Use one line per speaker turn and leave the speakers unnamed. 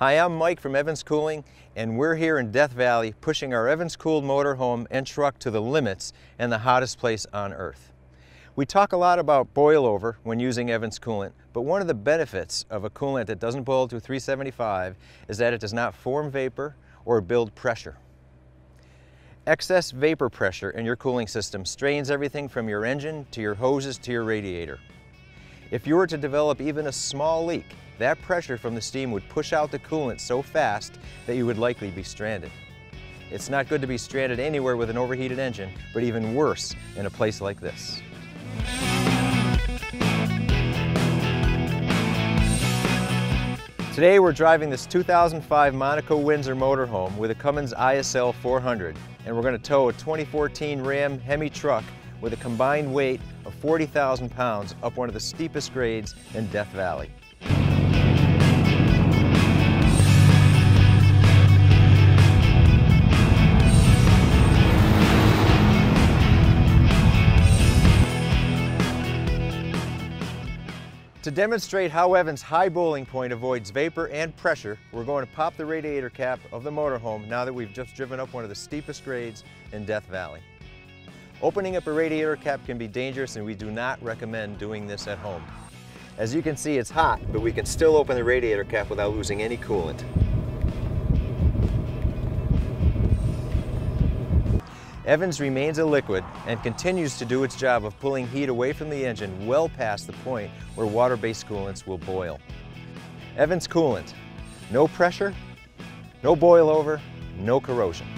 Hi, I'm Mike from Evans Cooling, and we're here in Death Valley pushing our Evans cooled motorhome and truck to the limits and the hottest place on earth. We talk a lot about boil over when using Evans coolant, but one of the benefits of a coolant that doesn't boil to 375 is that it does not form vapor or build pressure. Excess vapor pressure in your cooling system strains everything from your engine to your hoses to your radiator. If you were to develop even a small leak, that pressure from the steam would push out the coolant so fast that you would likely be stranded. It's not good to be stranded anywhere with an overheated engine, but even worse in a place like this. Today we're driving this 2005 Monaco Windsor motorhome with a Cummins ISL 400, and we're going to tow a 2014 Ram Hemi truck with a combined weight of 40,000 pounds up one of the steepest grades in Death Valley. To demonstrate how Evans' high boiling point avoids vapor and pressure, we're going to pop the radiator cap of the motorhome now that we've just driven up one of the steepest grades in Death Valley. Opening up a radiator cap can be dangerous, and we do not recommend doing this at home. As you can see, it's hot, but we can still open the radiator cap without losing any coolant. Evans remains a liquid and continues to do its job of pulling heat away from the engine well past the point where water-based coolants will boil. Evans Coolant, no pressure, no boil over, no corrosion.